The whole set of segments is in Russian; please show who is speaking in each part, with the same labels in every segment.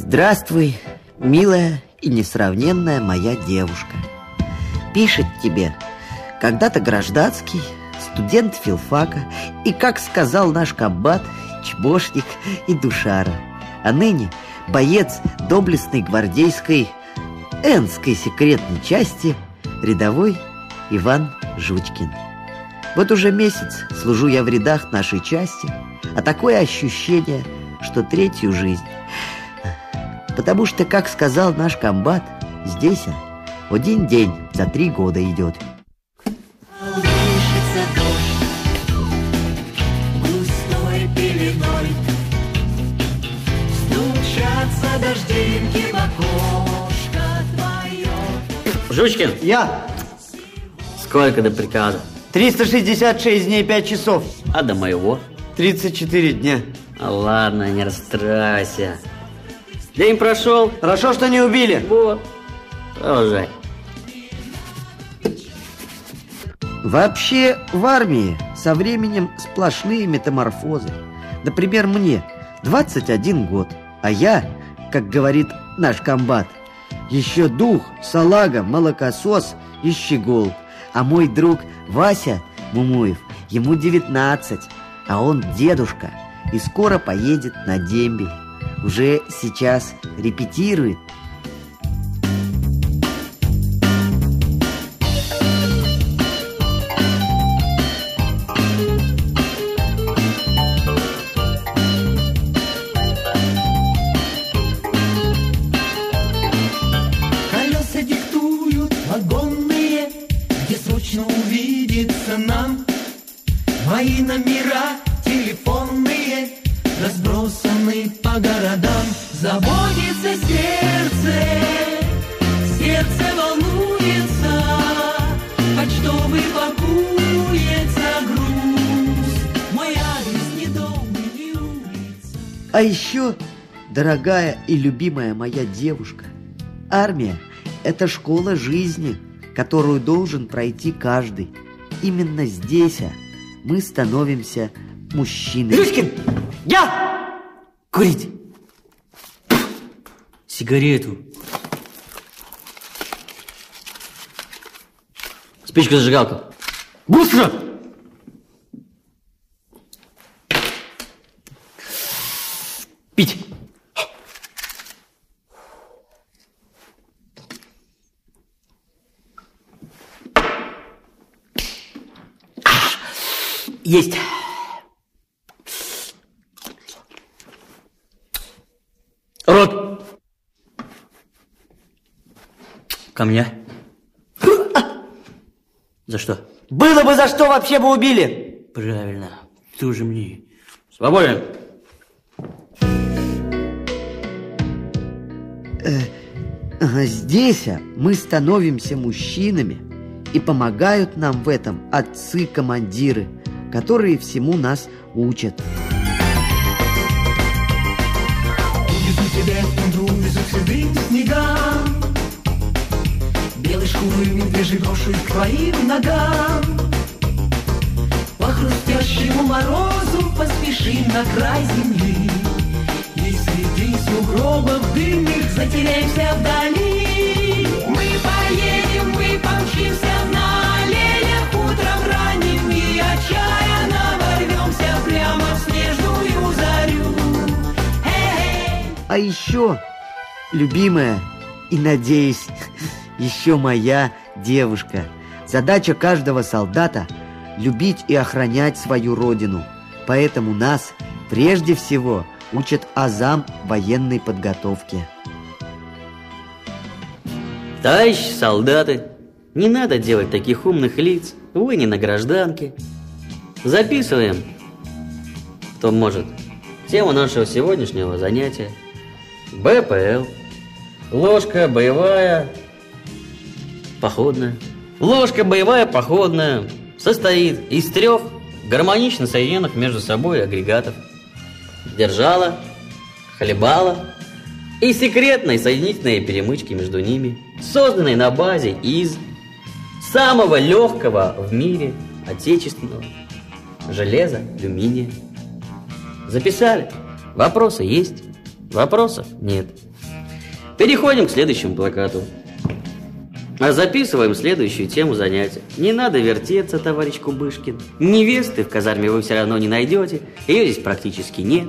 Speaker 1: Здравствуй, милая и несравненная моя девушка. Пишет тебе когда-то гражданский, студент филфака и, как сказал наш комбат, чмошник и душара, а ныне боец доблестной гвардейской Энской секретной части, рядовой Иван Жучкин. Вот уже месяц служу я в рядах нашей части, а такое ощущение, что третью жизнь. Потому что, как сказал наш комбат, здесь один день за 3 года идет.
Speaker 2: Колышется дождь густой пеленой, стучатся дождинки в окошко твое.
Speaker 3: Жучкин!
Speaker 1: Я!
Speaker 3: Сколько до приказа?
Speaker 1: 366 дней 5 часов.
Speaker 3: А до моего?
Speaker 1: 34 дня.
Speaker 3: А ладно, не расстраивайся. День прошел.
Speaker 1: Хорошо, что не убили.
Speaker 3: Вот. Продолжай.
Speaker 1: Вообще в армии со временем сплошные метаморфозы. Например, мне 21 год, а я, как говорит наш комбат, еще дух, салага, молокосос и щегол. А мой друг Вася Мумуев, ему 19, а он дедушка и скоро поедет на дембель. Уже сейчас репетирует.
Speaker 2: Колеса диктуют вагонные, где срочно увидеться нам. Мои номера телефонные разбросаны по городам. Заботится сердце, сердце волнуется, почтовый пакуется груз. Мой адрес не дом и не улица.
Speaker 1: А еще, дорогая и любимая моя девушка, армия – это школа жизни, которую должен пройти каждый. Именно здесь мы становимся мужчиной.
Speaker 3: Жучкин! Я! Курить! Сигарету. Спичка-зажигалка. Быстро! Пить. Есть. Рот. Ко мне. За что?
Speaker 1: Было бы за что, вообще бы убили.
Speaker 3: Правильно. Ты уже мне. Свободен.
Speaker 1: Здесь мы становимся мужчинами, и помогают нам в этом отцы-командиры, которые всему нас учат.
Speaker 2: Увезу тебя в тундру, везу к седым снегам, белой шкурой медвежий брошу к твоим ногам. По хрустящему морозу поспешим на край земли, и среди сугробов дымных затеряемся вдали. Мы поедем, мы помчимся на оленях утром ранним, и отчаянно ворвемся прямо в снежную зарю.
Speaker 1: А еще, любимая и, надеюсь, еще моя девушка, задача каждого солдата – любить и охранять свою родину. Поэтому нас прежде всего учат азам военной подготовки.
Speaker 3: Товарищи солдаты, не надо делать таких умных лиц. Вы не на гражданке. Записываем, кто может, тему нашего сегодняшнего занятия. БПЛ. Ложка боевая походная. Ложка боевая походная состоит из 3 гармонично соединенных между собой агрегатов: держала, хлебала и секретной соединительной перемычки между ними, созданной на базе из самого легкого в мире отечественного железа, алюминия. Записали? Вопросы есть? Вопросов нет. Переходим к следующему плакату. А записываем следующую тему занятия. Не надо вертеться, товарищ Кубышкин. Невесты в казарме вы все равно не найдете. Ее здесь практически нет.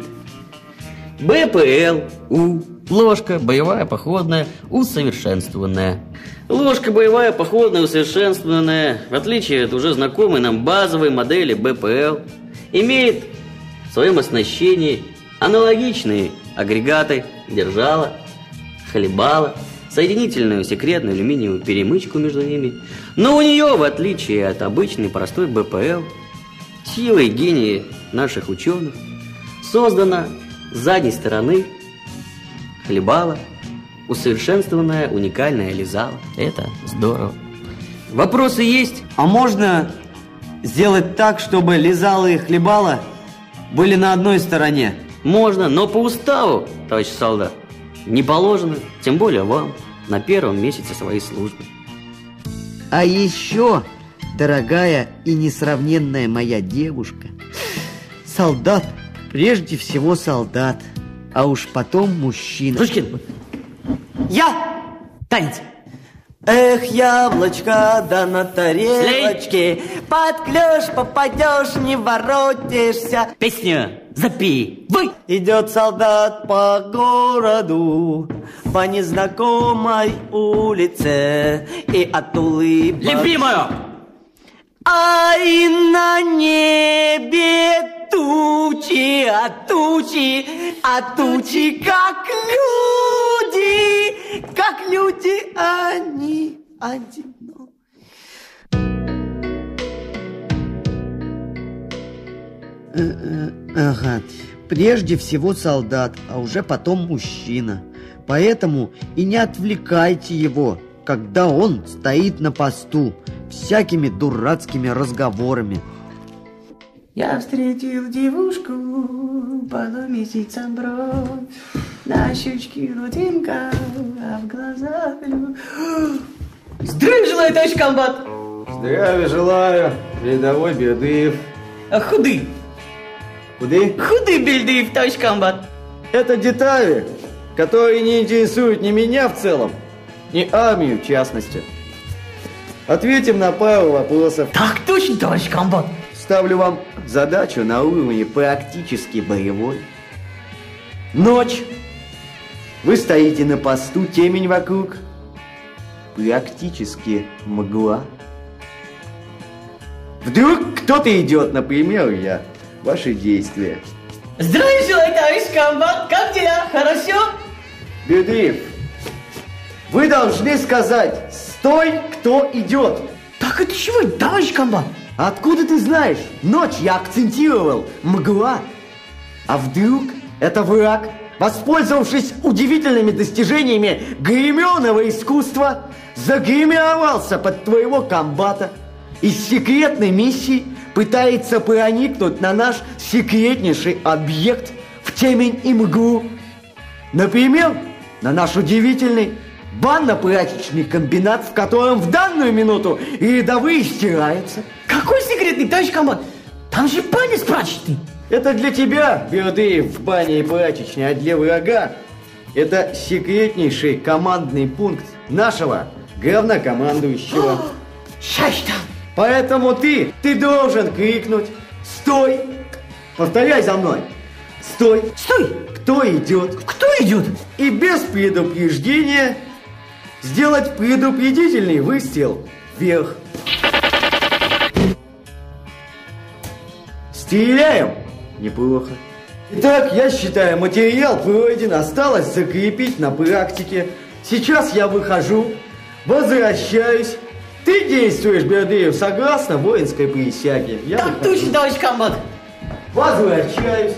Speaker 3: БПЛ, У. Ложка боевая походная, усовершенствованная. Ложка боевая походная, усовершенствованная, в отличие от уже знакомой нам базовой модели БПЛ, имеет в своем оснащении аналогичные агрегаты, держала, хлебала, соединительную секретную алюминиевую перемычку между ними. Но у нее, в отличие от обычной простой БПЛ, силой и гения наших ученых, создана с задней стороны хлебала, усовершенствованная уникальная лизала. Это здорово. Вопросы есть?
Speaker 4: А можно сделать так, чтобы лизала и хлебала были на одной стороне?
Speaker 3: Можно, но по уставу, товарищ солдат, не положено, тем более вам, на первом месяце своей службы.
Speaker 1: А еще, дорогая и несравненная моя девушка, солдат, прежде всего солдат, а уж потом мужчина.
Speaker 3: Пушкин!
Speaker 4: Я! Танец! Эх, яблочко, да на тарелочке, под клёш попадешь, не воротишься.
Speaker 3: Песню запей! Вы!
Speaker 4: Идет солдат по городу, по незнакомой улице, и от улыбок...
Speaker 3: Любимую!
Speaker 4: Ай, на небе тучи, тучи, как люди, они одиноки.
Speaker 1: Ага, прежде всего солдат, а уже потом мужчина. Поэтому и не отвлекайте его, когда он стоит на посту, всякими дурацкими разговорами.
Speaker 5: Я встретил девушку под месяцем бровь, на щечке родинка, а в глазах любовь.
Speaker 3: Здравия желаю, товарищ комбат!
Speaker 4: Здравия желаю, рядовой Бердыев.
Speaker 3: Худы!
Speaker 4: Куды?
Speaker 3: Худы, Бельдыев, товарищ комбат!
Speaker 4: Это детали, которые не интересуют ни меня в целом, ни армию в частности. Ответим на пару вопросов.
Speaker 3: Так точно, товарищ комбат!
Speaker 4: Ставлю вам задачу на уровне практически боевой. Ночь. Вы стоите на посту, темень вокруг. Практически мгла. Вдруг кто-то идет, например, я. Ваши действия.
Speaker 3: Здравия желаю, товарищ комбат! Как дела? Хорошо?
Speaker 4: Бердыев, вы должны сказать: «Стой, кто идет!»
Speaker 3: Так это чего, товарищ комбат?
Speaker 4: Откуда ты знаешь? Ночь я акцентировал. Мгла. А вдруг это враг, воспользовавшись удивительными достижениями гримерного искусства, загримировался под твоего комбата и с секретной миссией пытается проникнуть на наш секретнейший объект в темень и мглу. Например, на наш удивительный банно-прачечный комбинат, в котором в данную минуту рядовые стираются.
Speaker 3: Какой секретный, товарищ комбат? Там же баня с прачечной.
Speaker 4: Это для тебя, Бердыев, в бане и прачечной, а для врага это секретнейший командный пункт нашего главнокомандующего.
Speaker 3: Щас там.
Speaker 4: Поэтому ты должен крикнуть: «Стой!» Повторяй за мной. Стой!
Speaker 3: Стой!
Speaker 4: Кто идет?
Speaker 3: Кто идет?
Speaker 4: И без предупреждения сделать предупредительный выстрел вверх. Стреляем! Неплохо. Итак, я считаю, материал пройден, осталось закрепить на практике. Сейчас я выхожу, возвращаюсь. Ты действуешь, Бердыев, согласно воинской присяге. Я
Speaker 3: Так
Speaker 4: выхожу.
Speaker 3: точно, товарищ комбат.
Speaker 4: Возвращаюсь.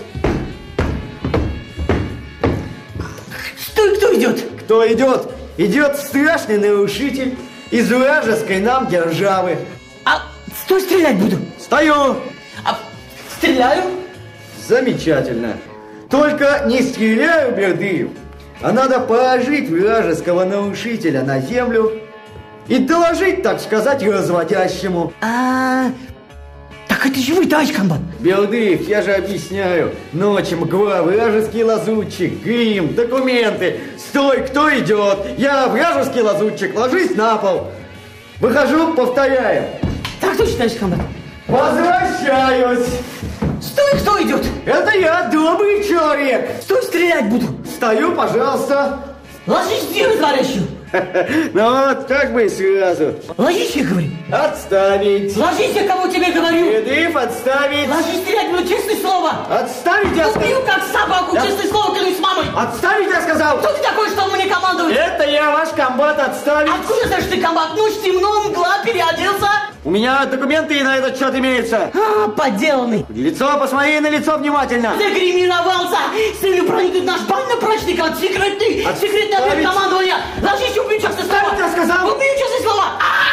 Speaker 3: Стой, кто идет?
Speaker 4: Кто идет? Идет страшный нарушитель из вражеской нам державы.
Speaker 3: А стой, стрелять буду.
Speaker 4: Стою!
Speaker 3: А стреляю?
Speaker 4: Замечательно. Только не стреляю, Бердыев, а надо положить вражеского нарушителя на землю и доложить, так сказать, разводящему.
Speaker 3: Так
Speaker 5: Так это же вы, товарищ комбат.
Speaker 4: Белдых, я же объясняю. Ночь, мгла, вражеский лазутчик, грим, документы. Стой, кто идет? Я вражеский лазутчик, ложись на пол. Выхожу, повторяем.
Speaker 5: Так точно, товарищ комбат.
Speaker 4: Возвращаюсь.
Speaker 5: Стой, кто идет?
Speaker 4: Это я, добрый человек.
Speaker 5: Стой, стрелять буду.
Speaker 4: Стою, пожалуйста.
Speaker 5: Ложись, делай, товарищу.
Speaker 4: Ну вот, так бы и сразу.
Speaker 5: Ложись, я говорю.
Speaker 4: Отставить.
Speaker 5: Ложись, я кому тебе говорю.
Speaker 4: Передыв, отставить.
Speaker 5: Ложись, стрелять буду, честное слово.
Speaker 4: Отставить, я сказал.
Speaker 5: Убью как собаку, честное слово, клянусь мамой.
Speaker 4: Отставить, я сказал.
Speaker 5: Кто ты такой, что мне командовать?
Speaker 4: Это я, ваш комбат, отставить.
Speaker 5: Откуда знаешь ты, комбат? Ночь темно, мгла, переоделся.
Speaker 4: У меня документы и на этот счет имеются.
Speaker 5: А, подделанный.
Speaker 4: Лицо, посмотри на лицо внимательно.
Speaker 5: Загримировался. С целью проникнуть в наш банк на прачника. Секретный объект командования. Ложись, убью, честное слово.
Speaker 4: Отставить, я сказал.
Speaker 5: Убью, честное слово.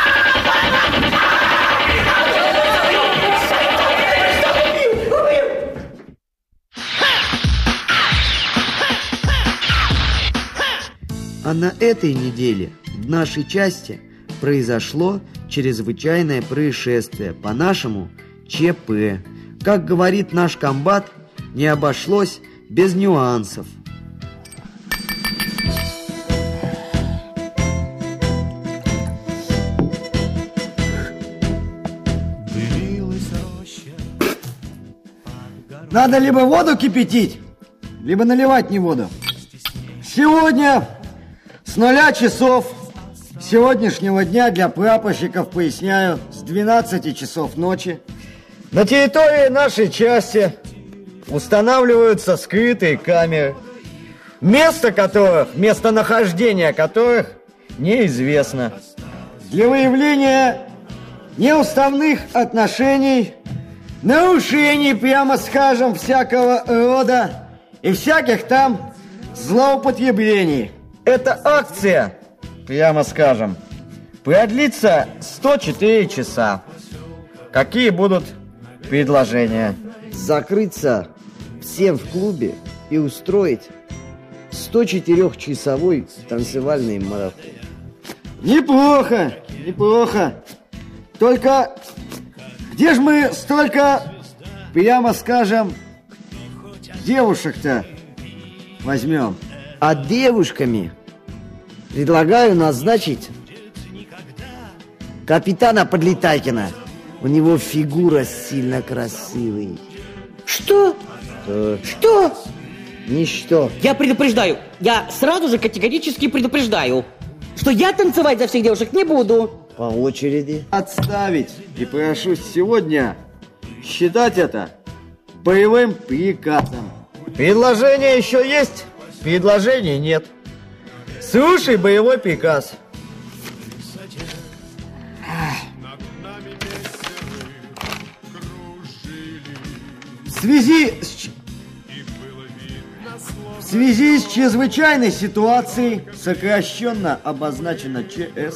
Speaker 1: А на этой неделе в нашей части произошло чрезвычайное происшествие, по-нашему ЧП. Как говорит наш комбат, не обошлось без нюансов.
Speaker 4: Надо либо воду кипятить, либо наливать не воду. Сегодня с 0 часов сегодняшнего дня для прапорщиков, поясняю, с 12 часов ночи на территории нашей части устанавливаются скрытые камеры, местонахождение которых неизвестно. Для выявления неуставных отношений, нарушений, прямо скажем, всякого рода и всяких там злоупотреблений. Эта акция, прямо скажем, продлится 104 часа. Какие будут предложения?
Speaker 1: Закрыться всем в клубе и устроить 104-часовой танцевальный марафон.
Speaker 4: Неплохо, неплохо. Только где же мы столько, прямо скажем, девушек-то возьмем?
Speaker 1: А девушками предлагаю назначить капитана Подлетайкина. У него фигура сильно красивый.
Speaker 5: Что? Что?
Speaker 1: Ничто.
Speaker 5: Я предупреждаю, я сразу же категорически предупреждаю, что я танцевать за всех девушек не буду.
Speaker 1: По очереди.
Speaker 4: Отставить. И прошу сегодня считать это боевым приказом. Предложение еще есть? Предложений нет. Слушай боевой приказ. В связи с чрезвычайной ситуацией, сокращенно обозначено ЧС,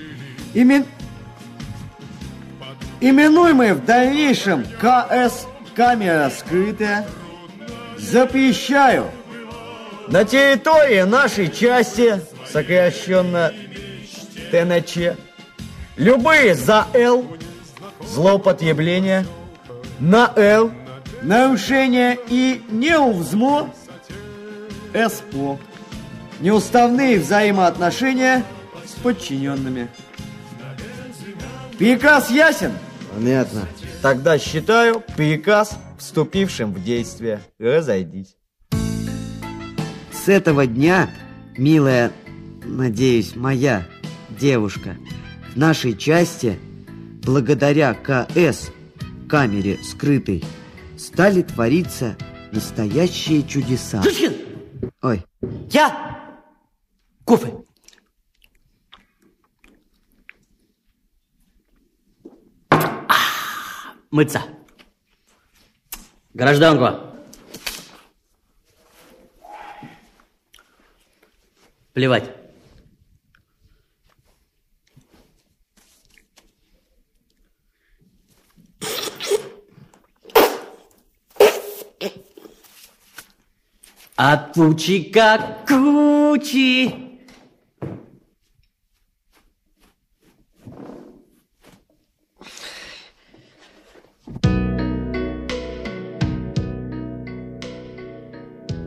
Speaker 4: именуемый в дальнейшем КС, камера скрытая, запрещаю на территории нашей части, сокращенно ТНЧ, любые за Л злоупотребления, на Л нарушения и неувзмо СО, неуставные взаимоотношения с подчиненными. Приказ ясен?
Speaker 1: Понятно.
Speaker 4: Тогда считаю приказ вступившим в действие. Разойдись.
Speaker 1: С этого дня, милая, надеюсь, моя девушка, в нашей части, благодаря КС, камере скрытой, стали твориться настоящие чудеса.
Speaker 5: Жучкин!
Speaker 1: Ой.
Speaker 5: Я! Кофе! Мыться!
Speaker 3: Гражданка. Плевать. От тучи как кучи.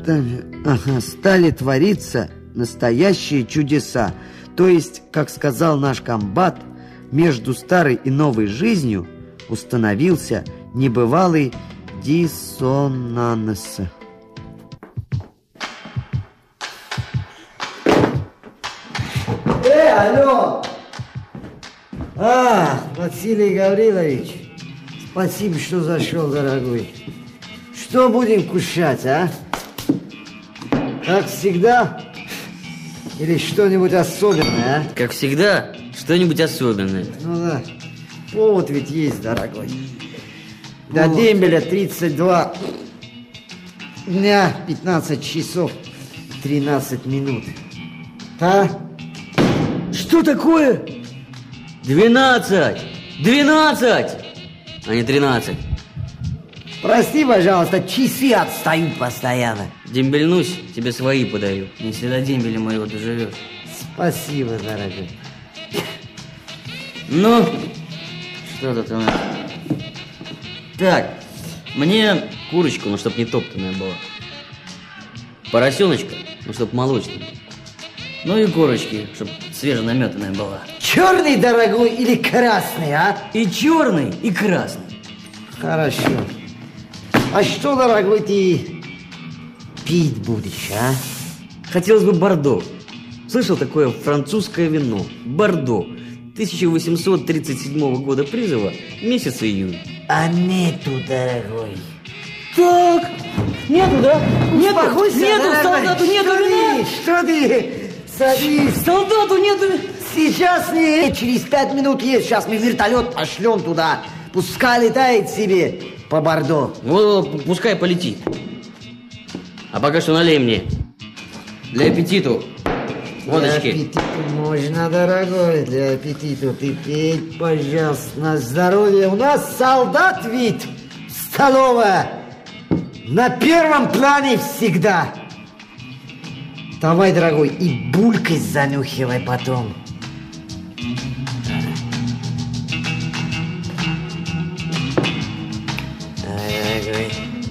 Speaker 1: стали твориться настоящие чудеса. То есть, как сказал наш комбат, между старой и новой жизнью установился небывалый диссонанс.
Speaker 4: Алло! Василий Гаврилович, спасибо, что зашел, дорогой. Что будем кушать, а? Как всегда? Или что-нибудь особенное, а?
Speaker 3: Как всегда, что-нибудь особенное.
Speaker 4: Ну да, повод ведь есть, дорогой. До дембеля 32 дня, 15 часов, 13 минут. А? Что такое?
Speaker 3: 12! 12! А не 13.
Speaker 4: Прости, пожалуйста, часы отстают постоянно.
Speaker 3: Дембельнусь, тебе свои подарю. Если до дембеля моего доживешь.
Speaker 4: Спасибо, дорогой.
Speaker 3: Ну, что тут у нас? Так, мне курочку, ну, чтоб не топтанная была. Поросеночка, ну, чтоб молочная. Ну и курочки, чтоб свеженаметанная была.
Speaker 4: Черный, дорогой, или красный, а?
Speaker 3: И черный, и красный.
Speaker 4: Хорошо. А что, дорогой, ты пить будешь, а?
Speaker 3: Хотелось бы бордо. Слышал такое французское вино? Бордо. 1837 года призыва, месяц июнь.
Speaker 4: А нету, дорогой.
Speaker 5: Так, нету, да? Нету,
Speaker 4: Успокойся,
Speaker 5: нету,
Speaker 4: дорогой.
Speaker 5: солдату нету вина.
Speaker 4: Что ты? Садись.
Speaker 5: Солдату нету вина.
Speaker 4: Сейчас не, через 5 минут есть. Сейчас мы вертолет пошлем туда. Пускай летает себе по Бордо.
Speaker 3: Вот, пускай полетит. А пока что налей мне. Для аппетиту. Водочки.
Speaker 4: Для аппетита можно, дорогой, для аппетита. Ты пей, пожалуйста, на здоровье. У нас солдат вид, столовая. На первом плане всегда. Давай, дорогой, и булькой занюхивай потом. Дорогой.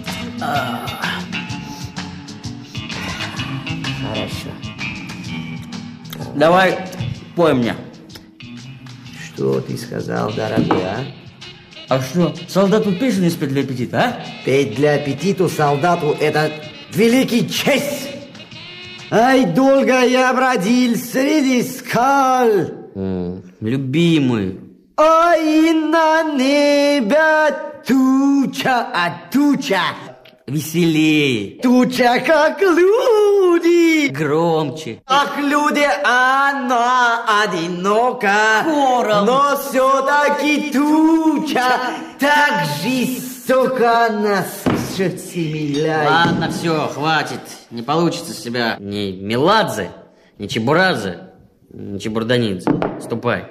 Speaker 4: Хорошо.
Speaker 3: Давай, пой мне.
Speaker 4: Что ты сказал, дорогой, а?
Speaker 3: А что, солдату песни спеть для аппетита, а?
Speaker 4: Петь для аппетиту солдату — это великий честь. Ай, долго я бродил среди скал.
Speaker 3: Любимый.
Speaker 4: Ай, на небе туча, а туча.
Speaker 3: Веселее.
Speaker 4: Туча, как люди.
Speaker 3: Громче.
Speaker 4: Ах, люди, она одинока.
Speaker 3: Хором.
Speaker 4: Но все-таки туча так жестоко нас миляет.
Speaker 3: Ладно, все, хватит. Не получится с себя ни Меладзе, ни Чебурадзе, ни Чебурданидзе. Ступай.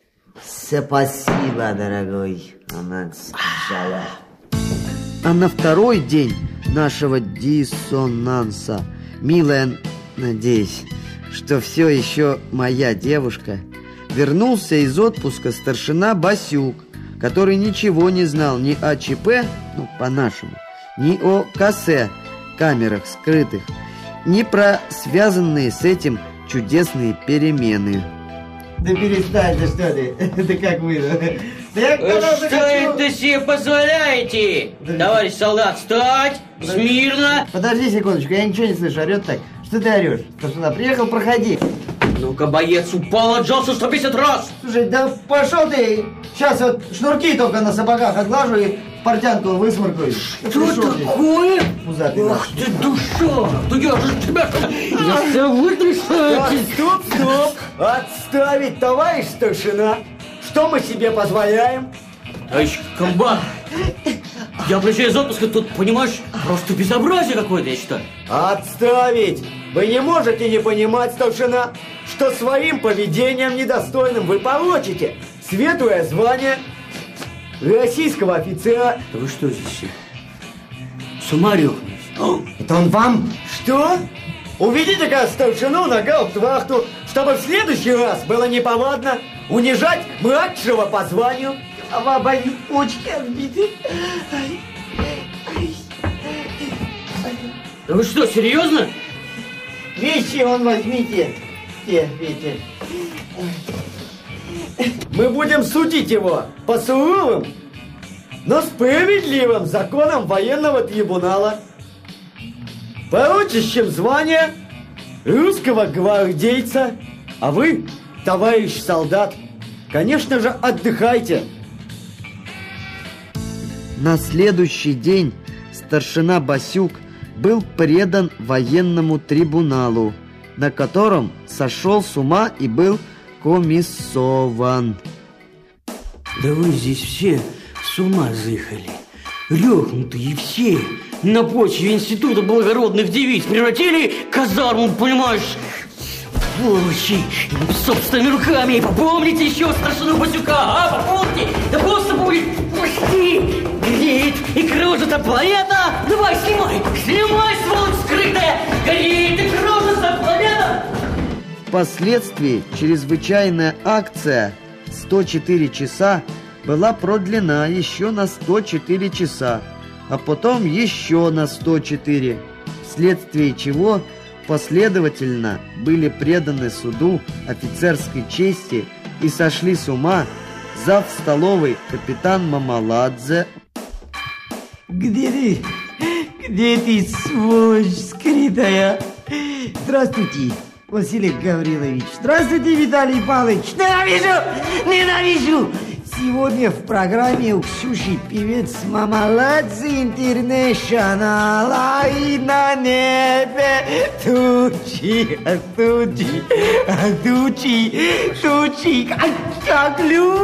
Speaker 4: Спасибо, дорогой. Она сказала.
Speaker 1: А на второй день нашего диссонанса, милая, надеюсь, что все еще моя девушка, вернулся из отпуска старшина Басюк, который ничего не знал ни о ЧП, ну, по-нашему, ни о КС, камерах скрытых, ни про связанные с этим чудесные перемены.
Speaker 4: Да перестань, да что ты? Да как вы?
Speaker 3: Что это себе позволяете? Товарищ солдат, встать! Смирно!
Speaker 4: Подожди секундочку, я ничего не слышу, орет так. Что ты орешь? Старшина, приехал, проходи.
Speaker 3: Ну-ка, боец, упал, отжался 150 раз!
Speaker 4: Слушай, да пошел ты. Сейчас вот шнурки только на сапогах отглажу и портянку высморкаю.
Speaker 5: Что такое?
Speaker 4: Пузатый
Speaker 5: Ах ты душа! Да я же тебя... Я все вытрясаю!
Speaker 4: Стоп! Отставить, товарищ старшина! Что мы себе позволяем?
Speaker 3: Товарищ комбат, я приезжаю из отпуска, тут, понимаешь, просто безобразие какое-то, я считаю.
Speaker 4: Отставить! Вы не можете не понимать, старшина, что своим поведением недостойным вы получите светлое звание российского офицера.
Speaker 3: Да вы что здесь все? С ума рехнулись?
Speaker 4: Это он вам? Что? Уведите-ка старшину на гауптвахту, чтобы в следующий раз было неповадно унижать младшего по званию. А мои почки отбиты.
Speaker 3: Да вы что, серьезно?
Speaker 4: Вещи вон возьмите. Те, видите. Мы будем судить его по суровым, но справедливым законам военного трибунала, порочащим звание русского гвардейца. А вы, товарищ солдат, конечно же, отдыхайте.
Speaker 1: На следующий день старшина Басюк был предан военному трибуналу, на котором сошел с ума и был комиссован.
Speaker 5: Да вы здесь все с ума заехали. Рехнутые все.
Speaker 3: На почве института благородных девиц превратили казарму, понимаешь? Сволочи! Собственными руками! Попомните еще старшину Басюка, а? Попомните! Да просто будет... Пусти! Греет и кружится планета! Давай, снимай! Снимай, сволочь скрытая! Греет и кружится планета!
Speaker 1: Впоследствии чрезвычайная акция «104 часа» была продлена еще на 104 часа, а потом еще на 104, вследствие чего последовательно были преданы суду офицерской чести и сошли с ума зав. Столовой капитан Мамаладзе.
Speaker 5: Где ты, сволочь скрытая? Здравствуйте, Василий Гаврилович. Здравствуйте, Виталий Павлович. Ненавижу! Сегодня в программе у Ксюши певец Мамаладзе Интернешнл, а и на небе тучи, как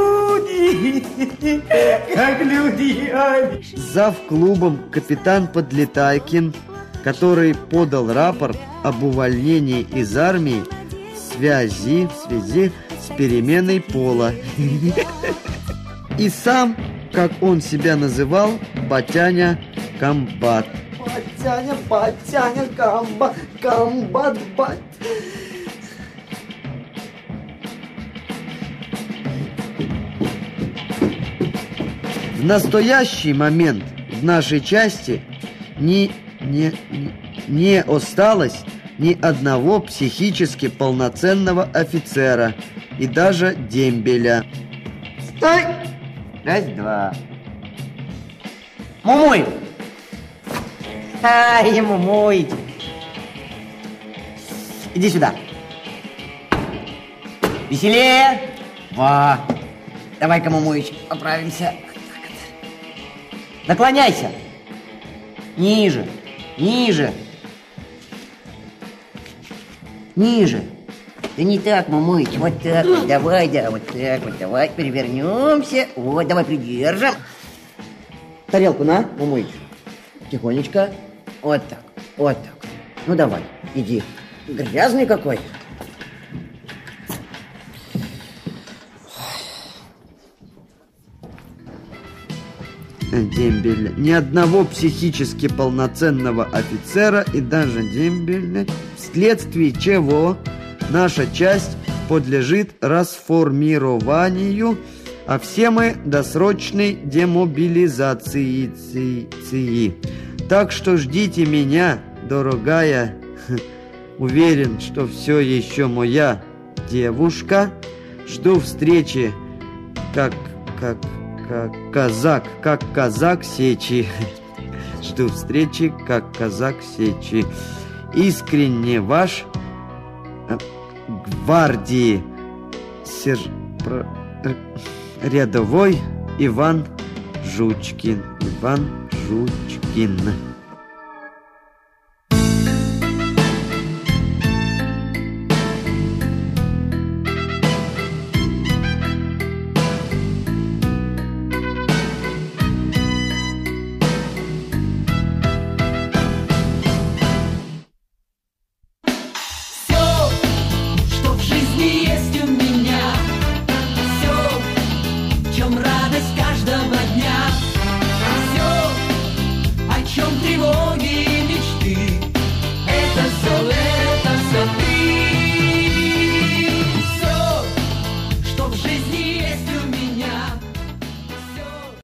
Speaker 5: люди.
Speaker 1: Зав. Клубом капитан Подлетайкин, который подал рапорт об увольнении из армии в связи с переменой пола. И сам, как он себя называл, Батяня Комбат.
Speaker 4: Батяня, комбат.
Speaker 1: В настоящий момент в нашей части не осталось ни одного психически полноценного офицера и даже дембеля.
Speaker 4: Стой! Раз, два. Мумуй! Ему моете. Иди сюда. Веселее. Во. Давай-ка, Мумуич, поправимся. Наклоняйся. Ниже. Да не так, Мамыч, вот так вот, давай, давай, перевернемся. Вот, давай придержим. Тарелку на, Мамыч. Тихонечко. Вот так. Ну давай, иди. Грязный какой.
Speaker 1: Дембеля. Ни одного психически полноценного офицера и даже дембеля, вследствие чего наша часть подлежит расформированию, а все мы досрочной демобилизации. Так что ждите меня, дорогая. Уверен, что все еще моя девушка. Жду встречи как казак сечи. Жду встречи как казак сечи. Искренне ваш гвардии рядовой Иван Жучкин.
Speaker 2: Радость каждого дня.